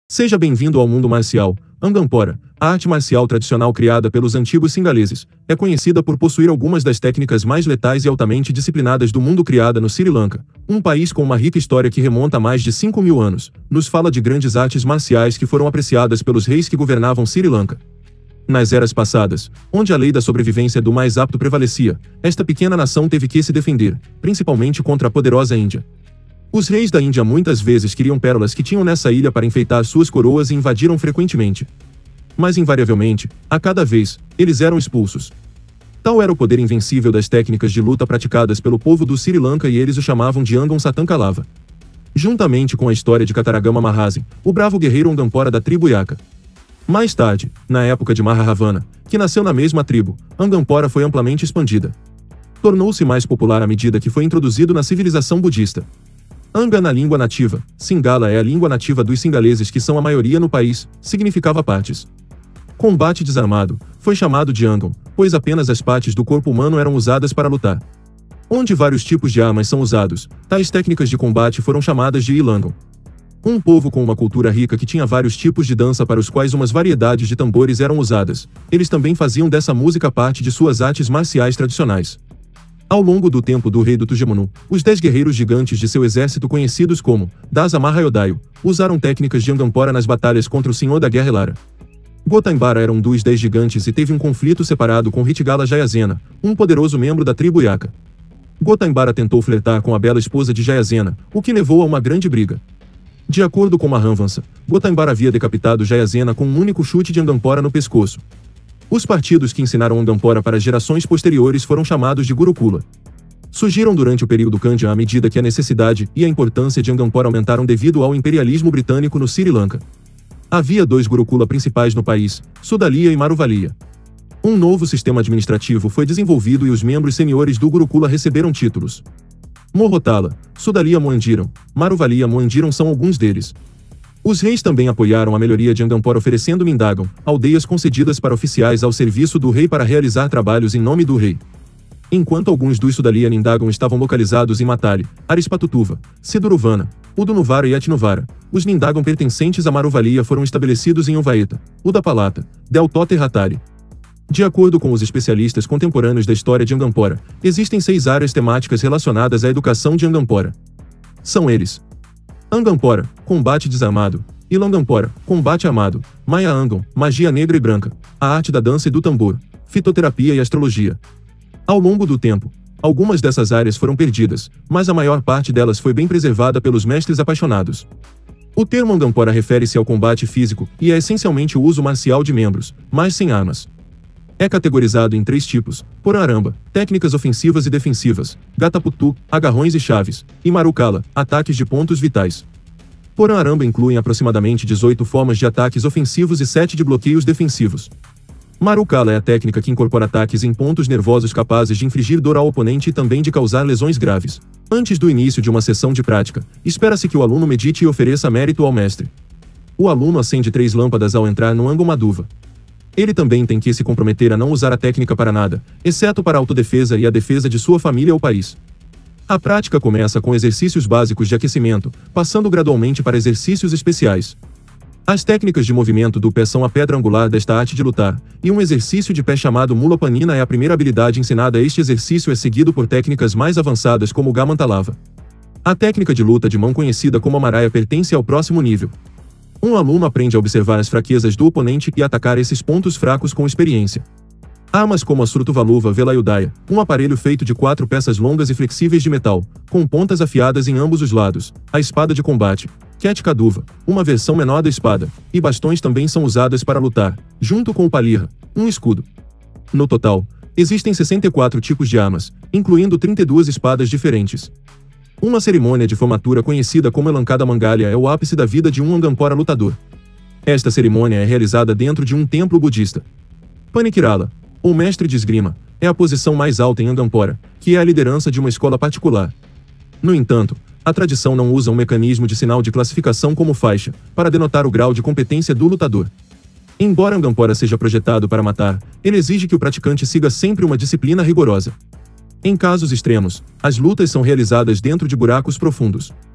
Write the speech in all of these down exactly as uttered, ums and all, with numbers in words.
Seja bem-vindo ao mundo marcial. Angampora, a arte marcial tradicional criada pelos antigos singaleses, é conhecida por possuir algumas das técnicas mais letais e altamente disciplinadas do mundo, criada no Sri Lanka, um país com uma rica história que remonta a mais de cinco mil anos. Nos fala de grandes artes marciais que foram apreciadas pelos reis que governavam Sri Lanka. Nas eras passadas, onde a lei da sobrevivência do mais apto prevalecia, esta pequena nação teve que se defender, principalmente contra a poderosa Índia. Os reis da Índia muitas vezes queriam pérolas que tinham nessa ilha para enfeitar suas coroas e invadiram frequentemente. Mas invariavelmente, a cada vez, eles eram expulsos. Tal era o poder invencível das técnicas de luta praticadas pelo povo do Sri Lanka, e eles o chamavam de Angam Satankalava. Juntamente com a história de Kataragama Maharaja, o bravo guerreiro Angampora da tribo Yaka. Mais tarde, na época de Maharavana, que nasceu na mesma tribo, Angampora foi amplamente expandida. Tornou-se mais popular à medida que foi introduzido na civilização budista. Anga na língua nativa, Singala é a língua nativa dos singaleses, que são a maioria no país, significava partes. Combate desarmado, foi chamado de Angam, pois apenas as partes do corpo humano eram usadas para lutar. Onde vários tipos de armas são usados, tais técnicas de combate foram chamadas de Ilangam. Um povo com uma cultura rica que tinha vários tipos de dança para os quais umas variedades de tambores eram usadas, eles também faziam dessa música parte de suas artes marciais tradicionais. Ao longo do tempo do rei do Tujemunu, os dez guerreiros gigantes de seu exército, conhecidos como Dasa Mahayodayo, usaram técnicas de Angampora nas batalhas contra o senhor da guerra Elara. Gotaimbara era um dos dez gigantes e teve um conflito separado com Ritigala Jayasena, um poderoso membro da tribo Yaka. Gotaimbara tentou flertar com a bela esposa de Jayasena, o que levou a uma grande briga. De acordo com Mahamvansa, Gotaimbara havia decapitado Jayasena com um único chute de Angampora no pescoço. Os partidos que ensinaram Angampora para gerações posteriores foram chamados de Gurukula. Surgiram durante o período Kandya à medida que a necessidade e a importância de Angampora aumentaram devido ao imperialismo britânico no Sri Lanka. Havia dois Gurukula principais no país, Sudalia e Maruvalia. Um novo sistema administrativo foi desenvolvido e os membros seniores do Gurukula receberam títulos. Mohotala, Sudalia Moandiram, Maruvalia Moandiram são alguns deles. Os reis também apoiaram a melhoria de Angampora, oferecendo Mindagam, aldeias concedidas para oficiais ao serviço do rei para realizar trabalhos em nome do rei. Enquanto alguns dos Sudalia Nindagam estavam localizados em Matali, Arispatutuva, Siduruvana, Udunuvara e Atnuvara, os Nindagam pertencentes a Maruvalia foram estabelecidos em Uvaeta, Udapalata, Deltota e Ratari. De acordo com os especialistas contemporâneos da história de Angampora, existem seis áreas temáticas relacionadas à educação de Angampora. São eles: Angampora, combate desarmado; Ilangampora, combate armado; Maya Angam, magia negra e branca; a arte da dança e do tambor; fitoterapia e astrologia. Ao longo do tempo, algumas dessas áreas foram perdidas, mas a maior parte delas foi bem preservada pelos mestres apaixonados. O termo Angampora refere-se ao combate físico e é essencialmente o uso marcial de membros, mas sem armas. É categorizado em três tipos: Poraramba, técnicas ofensivas e defensivas; Gataputu, agarrões e chaves; e Marukala, ataques de pontos vitais. Poraramba incluem aproximadamente dezoito formas de ataques ofensivos e sete de bloqueios defensivos. Marukala é a técnica que incorpora ataques em pontos nervosos capazes de infligir dor ao oponente e também de causar lesões graves. Antes do início de uma sessão de prática, espera-se que o aluno medite e ofereça mérito ao mestre. O aluno acende três lâmpadas ao entrar no Angam Maduva. Ele também tem que se comprometer a não usar a técnica para nada, exceto para a autodefesa e a defesa de sua família ou país. A prática começa com exercícios básicos de aquecimento, passando gradualmente para exercícios especiais. As técnicas de movimento do pé são a pedra angular desta arte de lutar, e um exercício de pé chamado Mula Panina é a primeira habilidade ensinada. Este exercício é seguido por técnicas mais avançadas como o Gamantalava. A técnica de luta de mão conhecida como Amaraya pertence ao próximo nível. Um aluno aprende a observar as fraquezas do oponente e atacar esses pontos fracos com experiência. Armas como a Srutuvaluva Velayudaya, um aparelho feito de quatro peças longas e flexíveis de metal, com pontas afiadas em ambos os lados; a espada de combate, Ketkaduva, uma versão menor da espada, e bastões também são usadas para lutar, junto com o Palirra, um escudo. No total, existem sessenta e quatro tipos de armas, incluindo trinta e duas espadas diferentes. Uma cerimônia de formatura conhecida como Elankada Mangalya é o ápice da vida de um Angampora lutador. Esta cerimônia é realizada dentro de um templo budista. Panikirala, ou mestre de esgrima, é a posição mais alta em Angampora, que é a liderança de uma escola particular. No entanto, a tradição não usa um mecanismo de sinal de classificação como faixa, para denotar o grau de competência do lutador. Embora Angampora seja projetado para matar, ele exige que o praticante siga sempre uma disciplina rigorosa. Em casos extremos, as lutas são realizadas dentro de buracos profundos.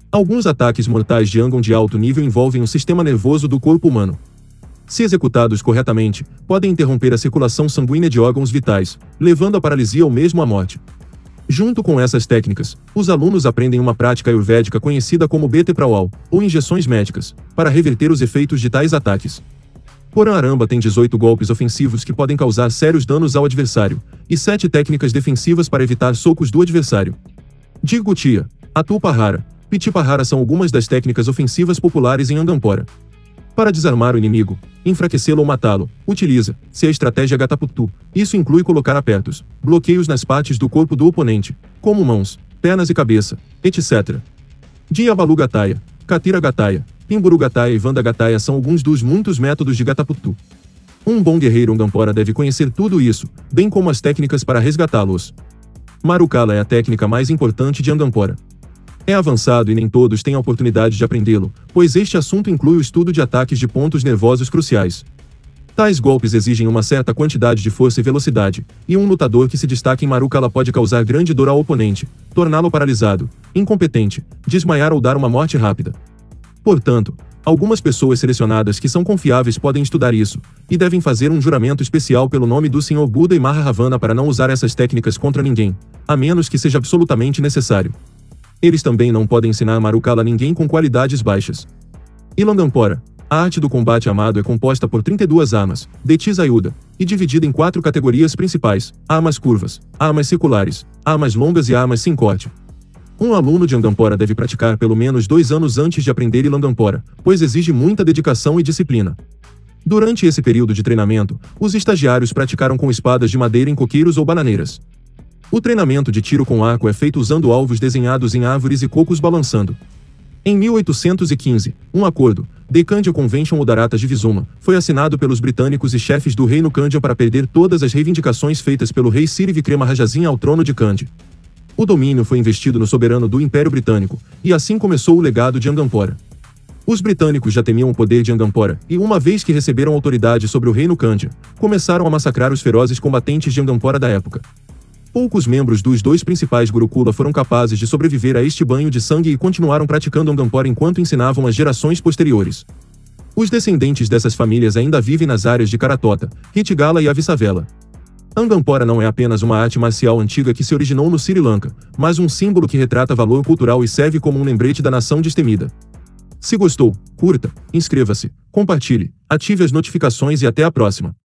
Alguns ataques mortais de Angon de alto nível envolvem o sistema nervoso do corpo humano. Se executados corretamente, podem interromper a circulação sanguínea de órgãos vitais, levando à paralisia ou mesmo à morte. Junto com essas técnicas, os alunos aprendem uma prática ayurvédica conhecida como Bete Prawal, ou injeções médicas, para reverter os efeitos de tais ataques. Porã Aramba tem dezoito golpes ofensivos que podem causar sérios danos ao adversário, e sete técnicas defensivas para evitar socos do adversário. Diggutia, Atupahara, Pitipahara são algumas das técnicas ofensivas populares em Angampora. Para desarmar o inimigo, enfraquecê-lo ou matá-lo, utiliza-se a estratégia Gataputtu. Isso inclui colocar apertos, bloqueios nas partes do corpo do oponente, como mãos, pernas e cabeça, etcétera. Diavalu Gataya, Katira Gataya, Pimburu Gataya e Vanda Gataya são alguns dos muitos métodos de Gataputtu. Um bom guerreiro Angampora deve conhecer tudo isso, bem como as técnicas para resgatá-los. Marukala é a técnica mais importante de Angampora. É avançado e nem todos têm a oportunidade de aprendê-lo, pois este assunto inclui o estudo de ataques de pontos nervosos cruciais. Tais golpes exigem uma certa quantidade de força e velocidade, e um lutador que se destaca em Marukala pode causar grande dor ao oponente, torná-lo paralisado, incompetente, desmaiar ou dar uma morte rápida. Portanto, algumas pessoas selecionadas que são confiáveis podem estudar isso, e devem fazer um juramento especial pelo nome do senhor Buda e Maharavana para não usar essas técnicas contra ninguém, a menos que seja absolutamente necessário. Eles também não podem ensinar Marukala a ninguém com qualidades baixas. Ilangampora, a arte do combate armado é composta por trinta e duas armas, de Tisayuda, e dividida em quatro categorias principais: armas curvas, armas circulares, armas longas e armas sem corte. Um aluno de Angampora deve praticar pelo menos dois anos antes de aprender Ilangampora, pois exige muita dedicação e disciplina. Durante esse período de treinamento, os estagiários praticaram com espadas de madeira em coqueiros ou bananeiras. O treinamento de tiro com arco é feito usando alvos desenhados em árvores e cocos balançando. Em mil oitocentos e quinze, um acordo, The Kandya Convention Udarata de Vizuma, foi assinado pelos britânicos e chefes do reino Kandya para perder todas as reivindicações feitas pelo rei Siri Vikrama-Rajasin ao trono de Kandya. O domínio foi investido no soberano do Império Britânico, e assim começou o legado de Angampora. Os britânicos já temiam o poder de Angampora, e uma vez que receberam autoridade sobre o reino Kandya, começaram a massacrar os ferozes combatentes de Angampora da época. Poucos membros dos dois principais Gurukula foram capazes de sobreviver a este banho de sangue e continuaram praticando Angampora enquanto ensinavam as gerações posteriores. Os descendentes dessas famílias ainda vivem nas áreas de Karatota, Hitigala e Avisavela. Angampora não é apenas uma arte marcial antiga que se originou no Sri Lanka, mas um símbolo que retrata valor cultural e serve como um lembrete da nação destemida. Se gostou, curta, inscreva-se, compartilhe, ative as notificações e até a próxima.